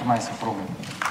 моя супруга.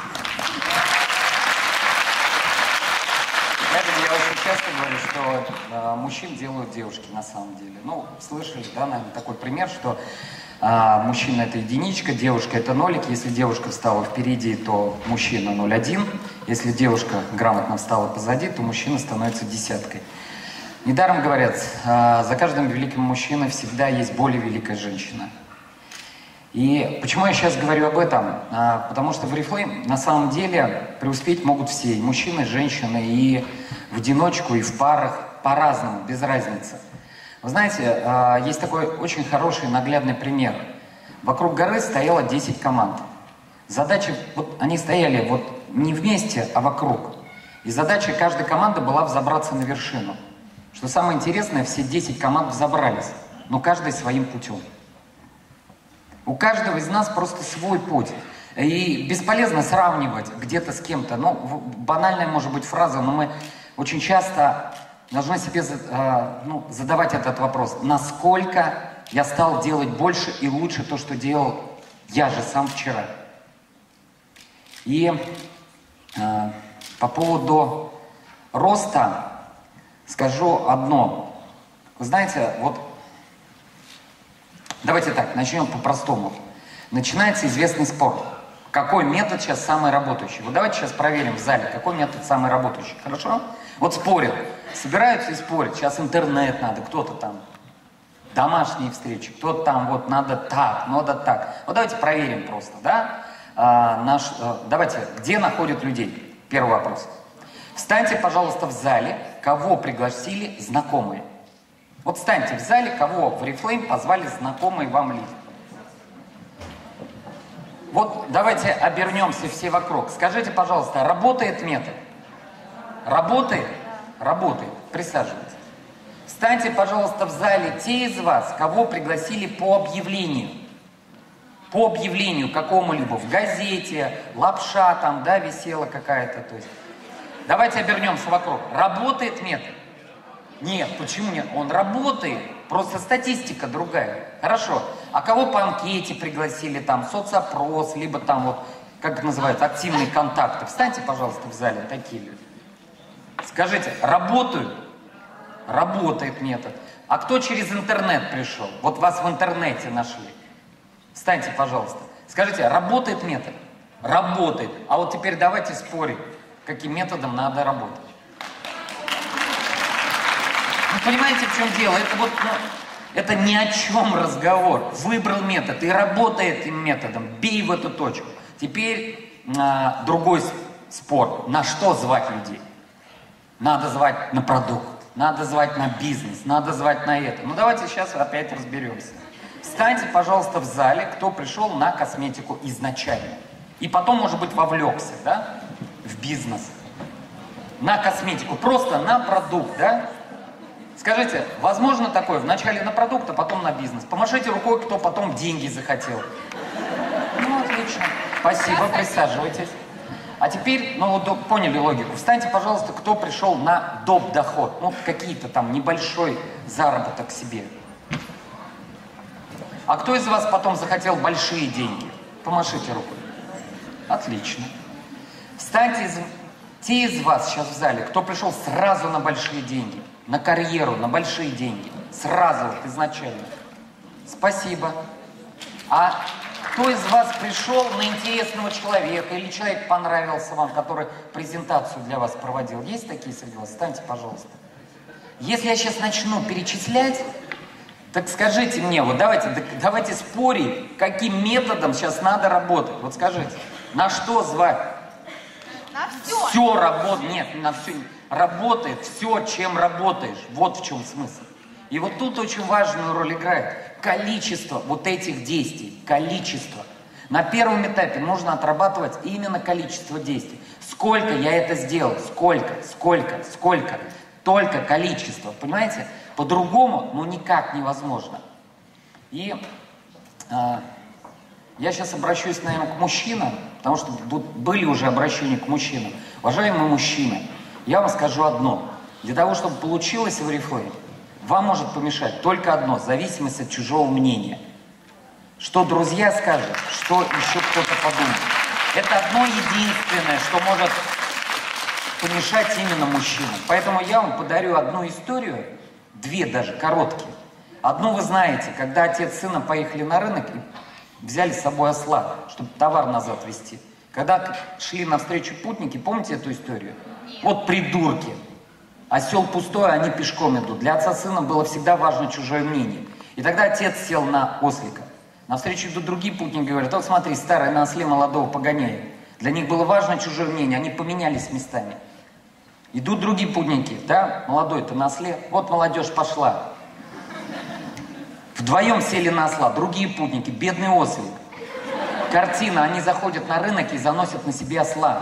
Я очень часто говорю, что мужчин делают девушки на самом деле. Ну, слышали, да, наверное, такой пример, что мужчина это единичка, девушка это нолик. Если девушка встала впереди, то мужчина 0,1. Если девушка грамотно встала позади, то мужчина становится десяткой. Недаром говорят, за каждым великим мужчиной всегда есть более великая женщина. И почему я сейчас говорю об этом? Потому что в Oriflame на самом деле преуспеть могут все, и мужчины, и женщины, и в одиночку, и в парах, по-разному, без разницы. Вы знаете, есть такой очень хороший наглядный пример. Вокруг горы стояло 10 команд. Задача, вот они стояли вот не вместе, а вокруг. И задача каждой команды была взобраться на вершину. Что самое интересное, все 10 команд взобрались, но каждый своим путем. У каждого из нас просто свой путь. И бесполезно сравнивать где-то с кем-то. Ну, банальная может быть фраза, но мы очень часто должны себе задавать этот вопрос. Насколько я стал делать больше и лучше то, что делал я же сам вчера. И по поводу роста скажу одно. Вы знаете, вот давайте так, начнем по-простому. Начинается известный спор. Какой метод сейчас самый работающий? Вот давайте сейчас проверим в зале, какой метод самый работающий. Хорошо? Вот спорят. Собираются и спорят. Сейчас интернет надо, кто-то там домашние встречи, кто-то там вот надо так, надо так. Вот давайте проверим просто, да? Давайте, где находят людей? Первый вопрос. Встаньте, пожалуйста, в зале, кого пригласили знакомые. Вот встаньте в зале, кого в Oriflame позвали знакомые вам люди. Вот давайте обернемся все вокруг. Скажите, пожалуйста, работает метод? Работает? Работает. Присаживайтесь. Встаньте, пожалуйста, в зале те из вас, кого пригласили по объявлению. По объявлению какому-либо в газете, лапша там, да, висела какая-то. То есть. Давайте обернемся вокруг. Работает метод? Нет, почему нет? Он работает, просто статистика другая. Хорошо. А кого по анкете пригласили, там, соцопрос, либо там вот, как это называется, активные контакты? Встаньте, пожалуйста, в зале, такие люди. Скажите, работают? Работает метод. А кто через интернет пришел? Вот вас в интернете нашли. Встаньте, пожалуйста. Скажите, работает метод? Работает. А вот теперь давайте спорить, каким методом надо работать. Вы понимаете, в чем дело? Это вот, это ни о чем разговор. Выбрал метод и работает этим методом. Бей в эту точку. Теперь другой спор. На что звать людей? Надо звать на продукт, надо звать на бизнес, надо звать на это. Ну давайте сейчас опять разберемся. Встаньте, пожалуйста, в зале, кто пришел на косметику изначально. И потом, может быть, вовлекся, да, в бизнес. На косметику, просто на продукт, да? Скажите, возможно такое, вначале на продукт, а потом на бизнес? Помашите рукой, кто потом деньги захотел. Ну, отлично. Спасибо, присаживайтесь. А теперь, ну вот поняли логику. Встаньте, пожалуйста, кто пришел на доп. Доход. Ну, какие-то там небольшой заработок себе. А кто из вас потом захотел большие деньги? Помашите рукой. Отлично. Встаньте, те из вас сейчас в зале, кто пришел сразу на большие деньги, на карьеру, на большие деньги. Сразу, вот, изначально. Спасибо. А кто из вас пришел на интересного человека, или человек понравился вам, который презентацию для вас проводил? Есть такие среди вас? Встаньте, пожалуйста. Если я сейчас начну перечислять, так скажите мне, вот давайте спорить, каким методом сейчас надо работать. Вот скажите, на что звать? На все. Все работает. Нет, на все. Работает все, чем работаешь. Вот в чем смысл. И вот тут очень важную роль играет количество вот этих действий. Количество. На первом этапе нужно отрабатывать именно количество действий. Сколько я это сделал? Сколько? Только количество. Понимаете? По-другому, ну, никак невозможно. И я сейчас обращусь, наверное, к мужчинам, потому что тут были уже обращения к мужчинам. Уважаемые мужчины, я вам скажу одно. Для того, чтобы получилось в Oriflame, вам может помешать только одно – зависимость от чужого мнения. Что друзья скажут, что еще кто-то подумает. Это одно единственное, что может помешать именно мужчинам. Поэтому я вам подарю одну историю, две даже, короткие. Одну вы знаете, когда отец с сыном поехали на рынок и взяли с собой осла, чтобы товар назад везти. Когда шли навстречу путники, помните эту историю? Вот придурки. Осел пустой, они пешком идут. Для отца с сыном было всегда важно чужое мнение. И тогда отец сел на ослика. Навстречу идут другие путники, говорят: вот смотри, старый на осле молодого погоняет. Для них было важно чужое мнение, они поменялись местами. Идут другие путники, да, молодой-то на осле, вот молодежь пошла. Вдвоем сели на осла, другие путники, бедный ослик. Картина, они заходят на рынок и заносят на себе осла.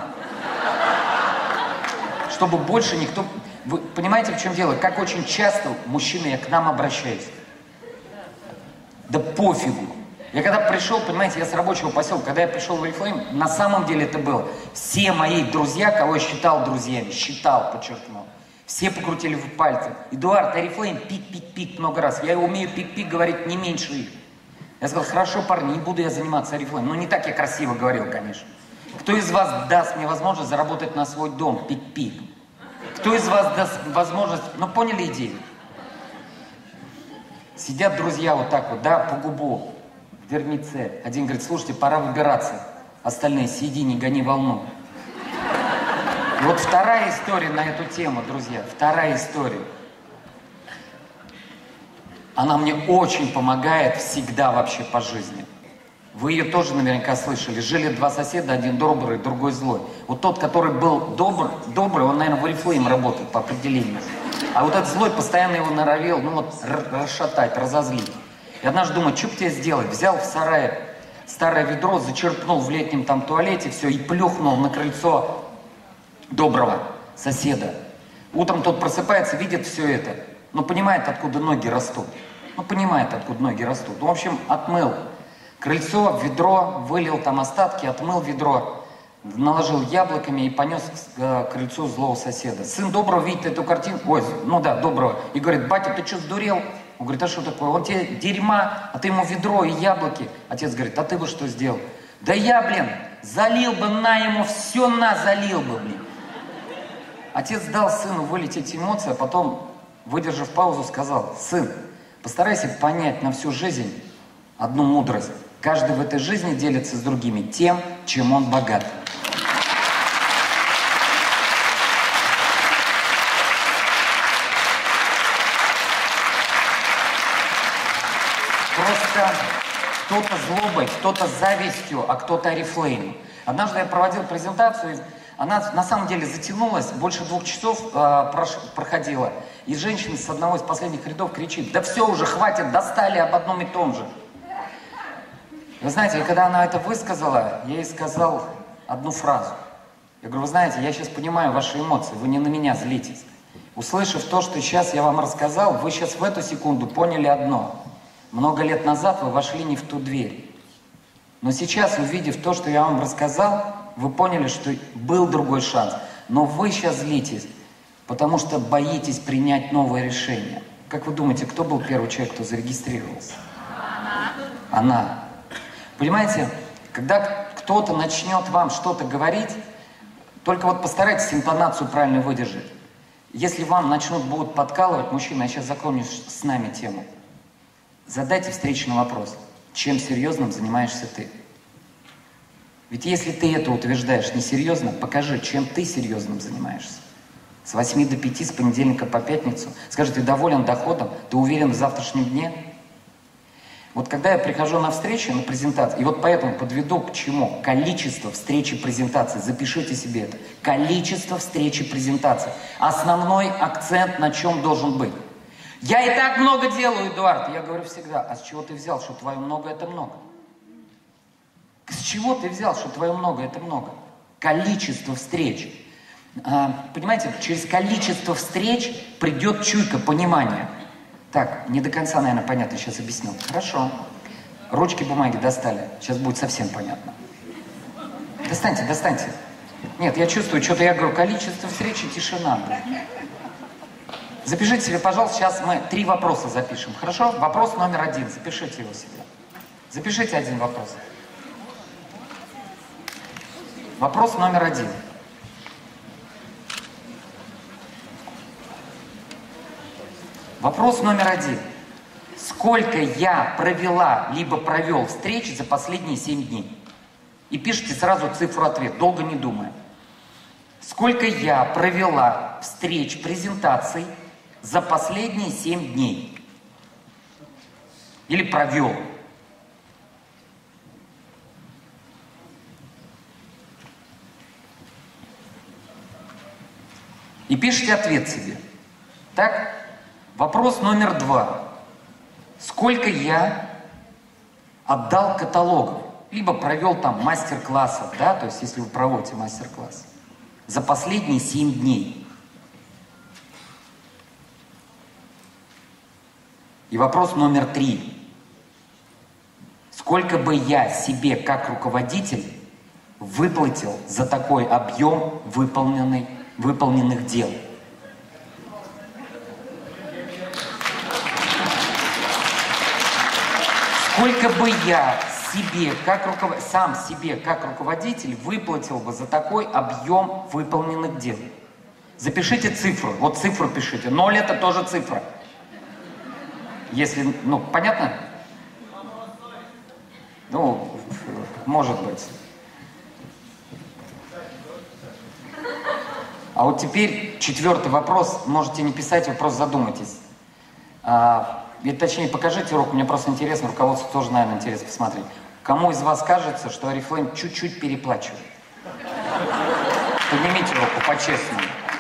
Чтобы больше никто... Вы понимаете, в чем дело? Как очень часто мужчины, я к нам обращаюсь. Да пофигу. Я когда пришел, понимаете, я с рабочего поселка, когда я пришел в Oriflame, на самом деле это было. Все мои друзья, кого я считал друзьями, подчеркнул, все покрутили в пальцы. Эдуард, Oriflame, пик-пик-пик много раз. Я умею пик-пик говорить не меньше их. Я сказал: хорошо, парни, не буду я заниматься Oriflame. Ну, не так я красиво говорил, конечно. Кто из вас даст мне возможность заработать на свой дом? Пик-пик. Кто из вас даст возможность... Ну, поняли идею? Сидят друзья вот так вот, да, по губу. В вернице. Один говорит: слушайте, пора выбираться. Остальные: сиди, не гони волну. И вот вторая история на эту тему, друзья. Вторая история. Она мне очень помогает всегда вообще по жизни. Вы ее тоже наверняка слышали. Жили два соседа, один добрый, другой злой. Вот тот, который был добрый, он, наверное, в Oriflame работает по определению. А вот этот злой постоянно его норовил, ну вот, расшатать, разозлить. И однажды думаю, что бы тебе сделать? Взял в сарае старое ведро, зачерпнул в летнем там туалете, все, и плюхнул на крыльцо доброго соседа. Утром тот просыпается, видит все это, но понимает, откуда ноги растут. В общем, отмыл крыльцо, ведро, вылил там остатки, отмыл ведро, наложил яблоками и понес к крыльцу злого соседа. Сын доброго видит эту картину, доброго, и говорит: батя, ты что, сдурел? Он говорит: а что такое? Он тебе дерьма, а ты ему ведро и яблоки. Отец говорит: а ты бы что сделал? Да я, залил бы ему, все залил бы, Отец дал сыну вылететь эмоции, а потом, выдержав паузу, сказал: сын, постарайся понять на всю жизнь одну мудрость. Каждый в этой жизни делится с другими тем, чем он богат. Просто кто-то злобой, кто-то завистью, а кто-то Oriflame. Однажды я проводил презентацию, она на самом деле затянулась, больше 2 часов проходила. И женщина с одного из последних рядов кричит: да все уже, хватит, достали об одном и том же. Вы знаете, когда она это высказала, я ей сказал одну фразу. Я говорю: вы знаете, я сейчас понимаю ваши эмоции, вы не на меня злитесь. Услышав то, что сейчас я вам рассказал, вы сейчас в эту секунду поняли одно. Много лет назад вы вошли не в ту дверь. Но сейчас, увидев то, что я вам рассказал, вы поняли, что был другой шанс. Но вы сейчас злитесь, потому что боитесь принять новое решение. Как вы думаете, кто был первый человек, кто зарегистрировался? Она. Понимаете, когда кто-то начнет вам что-то говорить, только вот постарайтесь интонацию правильно выдержать. Если вам будут подкалывать, мужчина, я сейчас закончу с нами тему. Задайте встречный вопрос: чем серьезным занимаешься ты? Ведь если ты это утверждаешь несерьезно, покажи, чем ты серьезным занимаешься. С 8 до 5, с понедельника по пятницу. Скажи: ты доволен доходом? Ты уверен в завтрашнем дне? Вот когда я прихожу на встречу, на презентацию, и вот поэтому подведу к чему? Количество встреч и презентаций. Запишите себе это. Количество встреч и презентаций. Основной акцент на чем должен быть? Я и так много делаю, Эдуард. Я говорю всегда: а с чего ты взял, что твое много это много? С чего ты взял, что твое много это много? Количество встреч. Понимаете, через количество встреч придет чуйка, понимание. Так, не до конца, наверное, понятно, сейчас объяснил. Хорошо. Ручки, бумаги достали. Сейчас будет совсем понятно. Достаньте. Нет, я чувствую, что-то я говорю, количество встреч и тишина. Запишите себе, пожалуйста, сейчас мы 3 вопроса запишем. Хорошо? Вопрос номер 1. Запишите его себе. Запишите 1 вопрос. Вопрос номер 1. Вопрос номер 1. Сколько я провела, либо провел встреч за последние 7 дней? И пишите сразу цифру ответ, долго не думая. Сколько я провела встреч, презентаций за последние 7 дней? Или провел? И пишите ответ себе. Так? Вопрос номер 2. Сколько я отдал каталогов? Либо провел там мастер-классов, да, то есть если вы проводите мастер-класс, за последние 7 дней. И вопрос номер 3. Сколько бы я себе как руководитель выплатил за такой объем выполненных дел? Сколько бы я себе, сам себе как руководитель выплатил бы за такой объем выполненных дел? Запишите цифру. Вот цифру пишите. 0 это тоже цифра. Если, ну, понятно? Ну, может быть. А вот теперь 4-й вопрос. Можете не писать, вы просто задумайтесь. Точнее, покажите урок, мне просто интересно, руководству тоже, наверное, интересно посмотреть. Кому из вас кажется, что Oriflame чуть-чуть переплачивает? Поднимите руку, по-честному.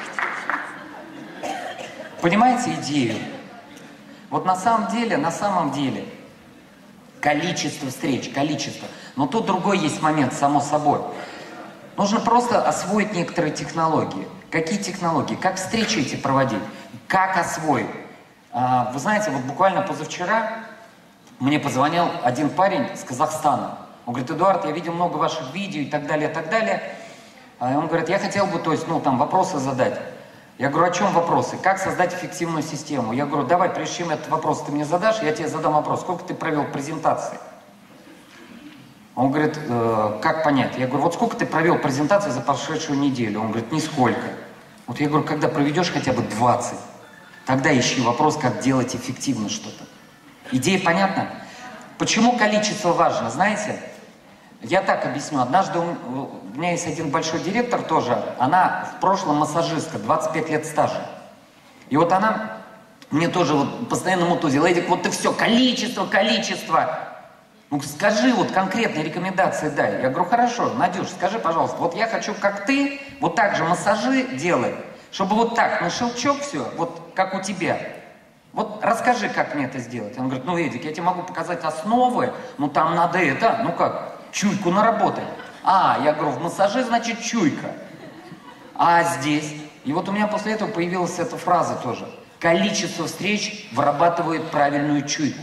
Понимаете идею? Вот на самом деле, количество встреч, но тут другой есть момент, само собой. Нужно просто освоить некоторые технологии. Какие технологии? Как встречи эти проводить? Как освоить? Вы знаете, вот буквально позавчера мне позвонил один парень с Казахстана. Он говорит: Эдуард, я видел много ваших видео и так далее, и так далее. Он говорит: я хотел бы, там вопросы задать. Я говорю: о чем вопросы? Как создать эффективную систему? Я говорю: давай, прежде чем этот вопрос ты мне задашь, я тебе задам вопрос. Сколько ты провел презентаций? Он говорит: как понять? Я говорю: вот сколько ты провел презентаций за прошедшую неделю? Он говорит: нисколько. Вот я говорю: когда проведешь хотя бы 20, тогда ищи вопрос, как делать эффективно что-то. Идея понятна? Почему количество важно, знаете? Я так объясню. Однажды у меня есть один большой директор тоже. Она в прошлом массажистка, 25 лет стажа. И вот она мне тоже вот постоянно мутузила: Эдик, вот ты все, количество. Ну скажи, вот конкретные рекомендации дай. Я говорю: хорошо, Надюш, скажи, пожалуйста, вот я хочу, как ты, вот так же массажи делай, чтобы вот так на щелчок все, вот как у тебя. Вот расскажи, как мне это сделать. Он говорит: ну, Эдик, я тебе могу показать основы, но там надо это, ну как, чуйку наработать. Я говорю: в массаже, значит, чуйка. А здесь? И вот у меня после этого появилась эта фраза тоже. Количество встреч вырабатывает правильную чуйку.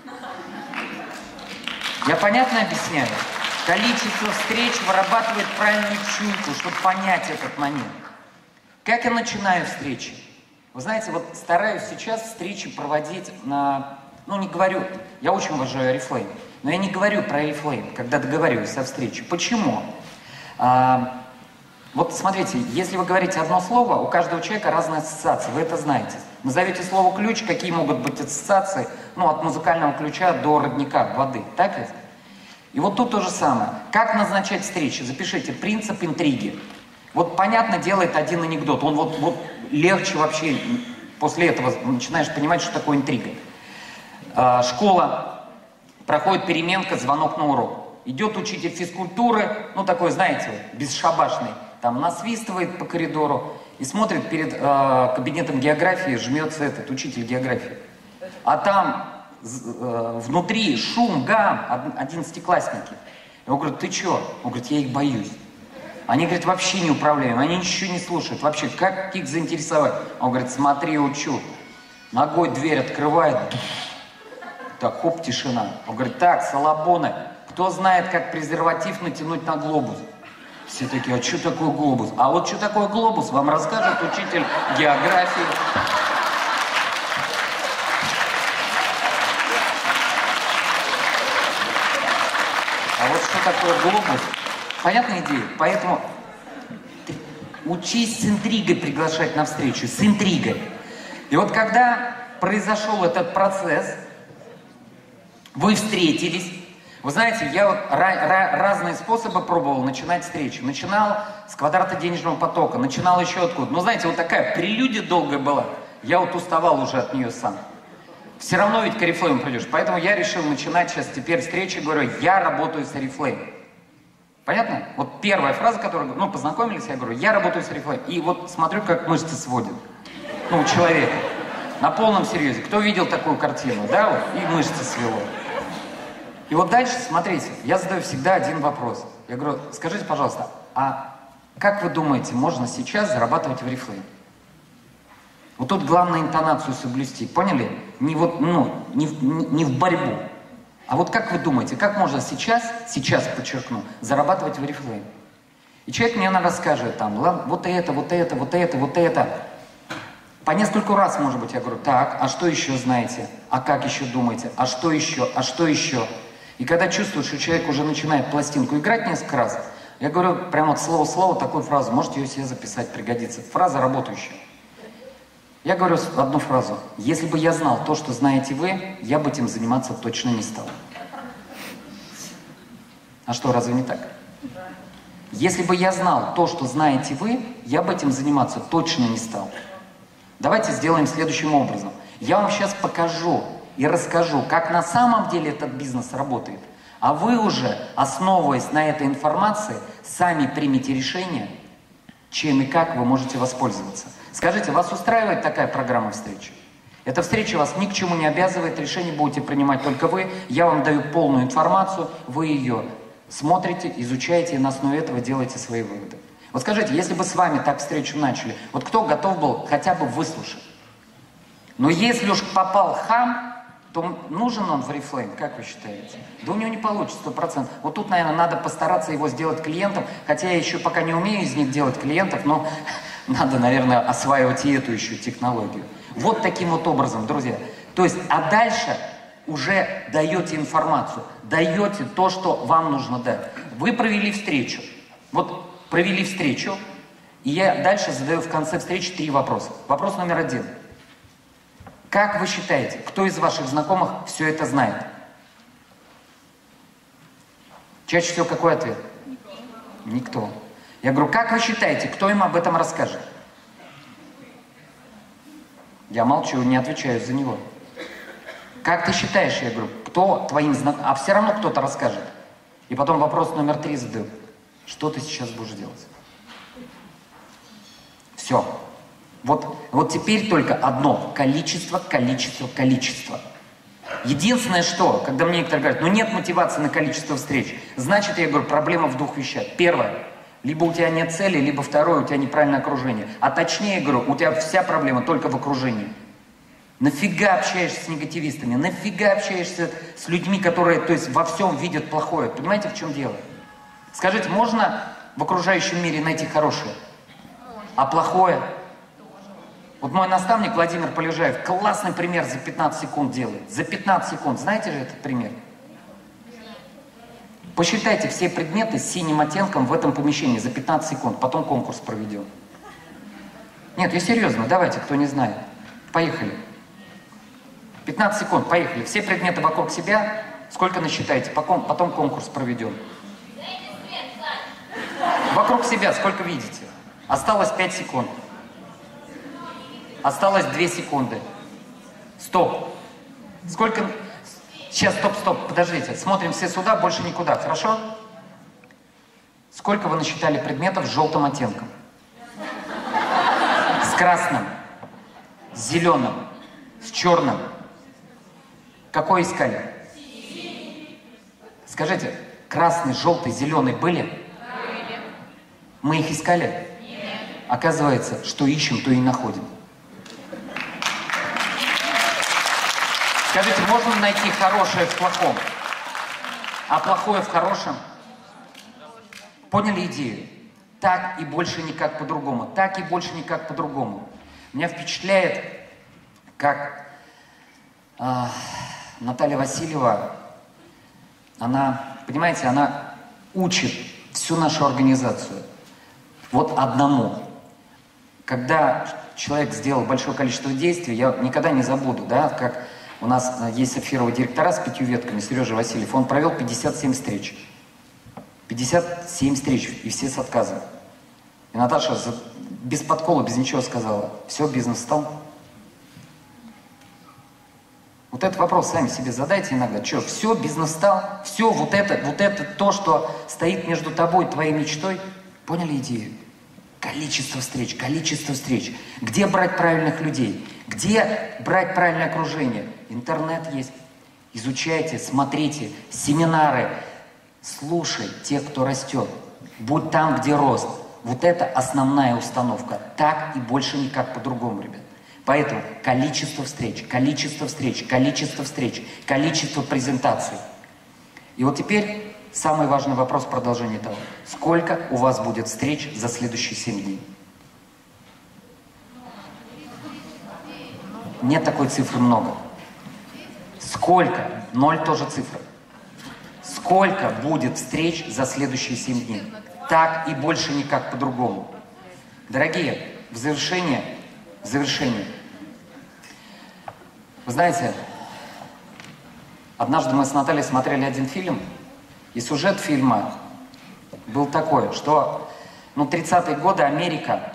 Я понятно объясняю? Количество встреч вырабатывает правильную чуйку, чтобы понять этот момент. Как я начинаю встречи? Вы знаете, вот стараюсь сейчас встречи проводить на... Ну, не говорю, я очень уважаю Oriflame, но я не говорю про Oriflame, когда договариваюсь о встрече. Почему? Вот смотрите, если вы говорите одно слово, у каждого человека разные ассоциации, вы это знаете. Назовете слово «ключ», какие могут быть ассоциации, ну, от музыкального ключа до родника, воды, так ведь? И вот тут то же самое. Как назначать встречи? Запишите: принцип интриги. Вот, понятно, делает один анекдот. Он вот легче вообще, после этого начинаешь понимать, что такое интрига. Школа, проходит переменка, звонок на урок. Идет учитель физкультуры, ну такой, знаете, бесшабашный, там насвистывает по коридору и смотрит перед кабинетом географии, жмется этот учитель географии. А там внутри шум, гам, 11-классники. Я говорю: ты чё? Он говорит: я их боюсь. Они, говорит, вообще неуправляемые, они ничего не слушают. Вообще, как их заинтересовать? Он говорит: смотри, учу. Ногой дверь открывает. Так, хоп, тишина. Он говорит: так, салабоны, кто знает, как презерватив натянуть на глобус? Все такие: а что такое глобус? А вот что такое глобус, вам расскажет учитель географии. А вот что такое глобус, Понятная идея? Поэтому учись с интригой приглашать на встречу, с интригой. И вот когда произошел этот процесс, вы встретились, вы знаете, я вот разные способы пробовал начинать встречу. Начинал с квадрата денежного потока, начинал еще откуда. Ну, знаете, вот такая прелюдия долгая была. Я вот уставал уже от нее сам. Все равно ведь к Oriflame придешь. Поэтому я решил начинать сейчас теперь встречи, говорю, я работаю с Oriflame. Понятно? Вот первая фраза, которую, ну, познакомились, я говорю, я работаю с Oriflame. И вот смотрю, как мышцы сводят. Ну, у человека. На полном серьезе. Кто видел такую картину, да? Вот, и мышцы свело. И вот дальше, смотрите, я задаю всегда один вопрос. Я говорю, скажите, пожалуйста, а как вы думаете, можно сейчас зарабатывать в Oriflame? Вот тут главное интонацию соблюсти, поняли? Не вот, ну, не в борьбу. А вот как вы думаете, как можно сейчас, подчеркну, зарабатывать в Oriflame? И человек мне расскажет там, вот это, вот это, вот это, вот это. По нескольку раз, может быть, я говорю, так, а что еще знаете? А как еще думаете? А что еще? А что еще? И когда чувствую, что человек уже начинает пластинку играть несколько раз, я говорю прямо вот слово в слово такую фразу, можете ее себе записать, пригодится. Фраза работающая. Я говорю одну фразу. Если бы я знал то, что знаете вы, я бы этим заниматься точно не стал. А что, разве не так? Если бы я знал то, что знаете вы, я бы этим заниматься точно не стал. Давайте сделаем следующим образом. Я вам сейчас покажу и расскажу, как на самом деле этот бизнес работает. А вы уже, основываясь на этой информации, сами примите решение, чем и как вы можете воспользоваться. Скажите, вас устраивает такая программа встречи? Эта встреча вас ни к чему не обязывает, решение будете принимать только вы. Я вам даю полную информацию, вы ее смотрите, изучаете и на основе этого делаете свои выводы. Вот скажите, если бы с вами так встречу начали, вот кто готов был хотя бы выслушать? Но если уж попал хам, то нужен он в Oriflame, как вы считаете? Да у него не получится 100%. Вот тут, наверное, надо постараться его сделать клиентом, хотя я еще пока не умею из них делать клиентов, но надо, наверное, осваивать и эту еще технологию. Вот таким вот образом, друзья. То есть, а дальше уже даете информацию, даете то, что вам нужно дать. Вы провели встречу. Вот провели встречу, и я дальше задаю в конце встречи 3 вопроса. Вопрос номер 1. Как вы считаете, кто из ваших знакомых все это знает? Чаще всего какой ответ? Никто. Я говорю, как вы считаете, кто им об этом расскажет? Я молчу, не отвечаю за него. Как ты считаешь, я говорю, кто твоим знакомым? А все равно кто-то расскажет. И потом вопрос номер 3 задаю. Что ты сейчас будешь делать? Все. Вот теперь только одно. Количество, количество, количество. Единственное, что, когда мне некоторые говорят, ну нет мотивации на количество встреч, значит, я говорю, проблема в 2 вещах. Первое. Либо у тебя нет цели, либо второе, у тебя неправильное окружение. А точнее, говорю, у тебя вся проблема только в окружении. Нафига общаешься с негативистами? Нафига общаешься с людьми, которые, то есть, во всем видят плохое? Понимаете, в чем дело? Скажите, можно в окружающем мире найти хорошее? А плохое? Вот мой наставник Владимир Полежаев классный пример за 15 секунд делает. За 15 секунд. Знаете же этот пример? Посчитайте все предметы с синим оттенком в этом помещении за 15 секунд. Потом конкурс проведем. Нет, я серьезно. Давайте, кто не знает. Поехали. 15 секунд. Поехали. Все предметы вокруг себя. Сколько насчитаете? Потом конкурс проведем. Вокруг себя сколько видите? Осталось 5 секунд. Осталось 2 секунды. Стоп. Сколько... Сейчас, стоп, подождите. Смотрим все сюда, больше никуда, хорошо? Сколько вы насчитали предметов с желтым оттенком? С красным, с зеленым, с черным. Какой искали? Скажите, красный, желтый, зеленый были? Были. Мы их искали? Нет. Оказывается, что ищем, то и находим. Скажите, можно найти хорошее в плохом, а плохое в хорошем? Поняли идею? Так и больше никак по-другому. Так и больше никак по-другому. Меня впечатляет, как Наталья Васильева, она, понимаете, она учит всю нашу организацию. Вот одному. Когда человек сделал большое количество действий, я никогда не забуду, да, как у нас есть сапфировые директора с 5 ветками, Сережа Васильев, он провел 57 встреч. 57 встреч, и все с отказом. И Наташа без подкола, без ничего сказала: все, бизнес стал. Вот этот вопрос сами себе задайте иногда. Что, все, бизнес стал? Все, вот это то, что стоит между тобой и твоей мечтой? Поняли идею? Количество встреч, количество встреч. Где брать правильных людей? Где брать правильное окружение? Интернет есть. Изучайте, смотрите, семинары. Слушай тех, кто растет. Будь там, где рост. Вот это основная установка. Так и больше никак по-другому, ребят. Поэтому количество встреч, количество встреч, количество встреч, количество презентаций. И вот теперь самый важный вопрос в продолжении того. Сколько у вас будет встреч за следующие 7 дней? Нет такой цифры много. Сколько? 0 тоже цифра. Сколько будет встреч за следующие 7 дней? Так и больше никак по-другому. Дорогие, в завершение. Вы знаете, однажды мы с Натальей смотрели один фильм, и сюжет фильма был такой, что 30-е годы Америка,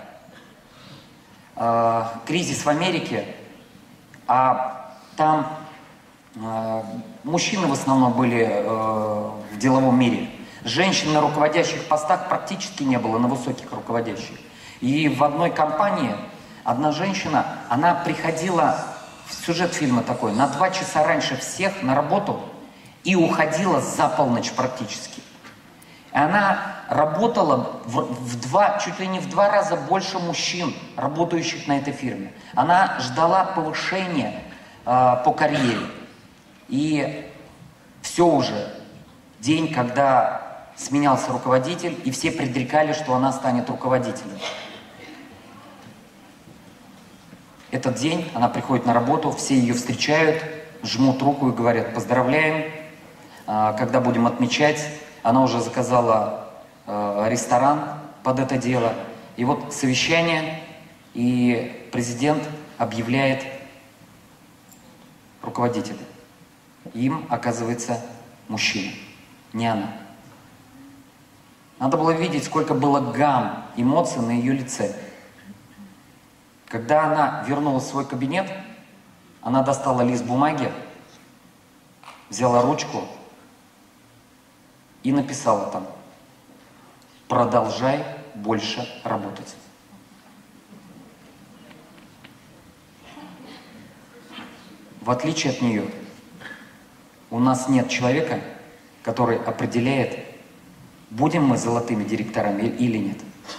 кризис в Америке, а там мужчины в основном были в деловом мире. Женщин на руководящих постах практически не было, на высоких руководящих. И в одной компании одна женщина, она приходила, сюжет фильма такой, на 2 часа раньше всех на работу и уходила за полночь практически. И она работала чуть ли не в 2 раза больше мужчин, работающих на этой фирме. Она ждала повышения по карьере. И все уже, день, когда сменялся руководитель, и все предрекали, что она станет руководителем. Этот день она приходит на работу, все ее встречают, жмут руку и говорят: поздравляем, когда будем отмечать. Она уже заказала ресторан под это дело. И вот совещание, и президент объявляет руководителя. Им, оказывается, мужчина, не она. Надо было видеть, сколько было гамм эмоций на ее лице. Когда она вернулась в свой кабинет, она достала лист бумаги, взяла ручку и написала там: продолжай больше работать. В отличие от нее, у нас нет человека, который определяет, будем мы золотыми директорами или нет.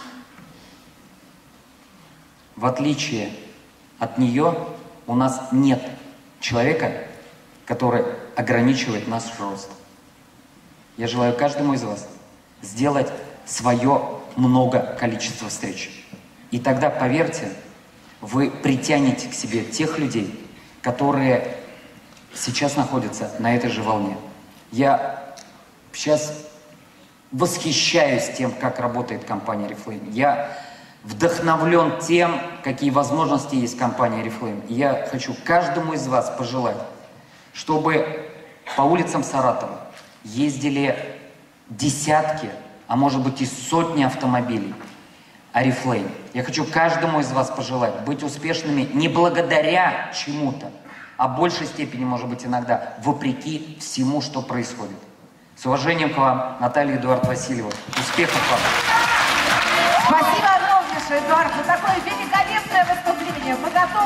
В отличие от нее, у нас нет человека, который ограничивает наш рост. Я желаю каждому из вас сделать свое много количество встреч. И тогда, поверьте, вы притянете к себе тех людей, которые сейчас находятся на этой же волне. Я сейчас восхищаюсь тем, как работает компания Oriflame. Я вдохновлен тем, какие возможности есть в компании Oriflame. И я хочу каждому из вас пожелать, чтобы по улицам Саратова ездили десятки, а может быть и сотни автомобилей Oriflame. Я хочу каждому из вас пожелать быть успешными не благодаря чему-то, а в большей степени, может быть, иногда вопреки всему, что происходит. С уважением к вам, Наталья и Эдуард Васильева. Успехов вам! Спасибо огромнейшее, Эдуард, за такое великолепное выступление. Мы готовы